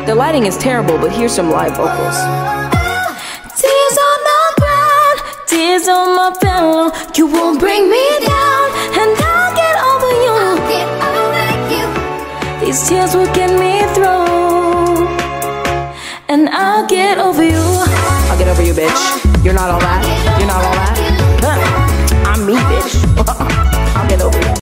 The lighting is terrible, but here's some live vocals. Tears on the ground, tears on my pillow. You won't bring me down, and I'll get over you. These tears will get me through, and I'll get over you. I'll get over you, bitch. You're not all that.